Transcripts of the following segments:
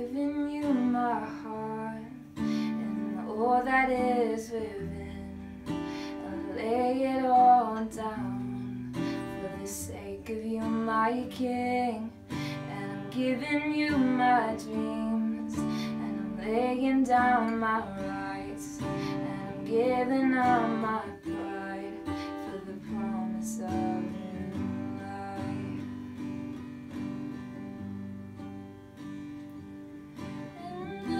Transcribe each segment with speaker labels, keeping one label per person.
Speaker 1: giving you my heart and all that is within. I'll lay it all down for the sake of you, my King. And I'm giving you my dreams, and I'm laying down my rights, and I'm giving up my pride for the promise of new life. And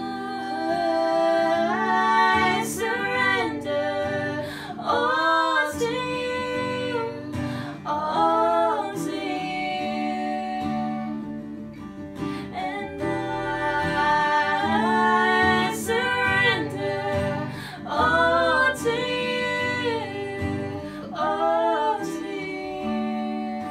Speaker 1: I surrender all to you, all to you. And I surrender all to you, all to you.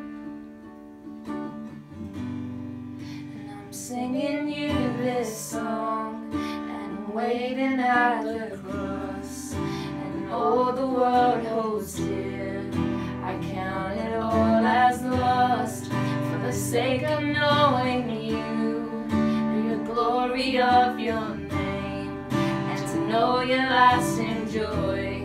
Speaker 1: And I'm singing you this song, and I'm waiting at the cross, and all the world holds dear. I count it all as lost for the sake of knowing you and the glory of your name, and to know your lasting joy.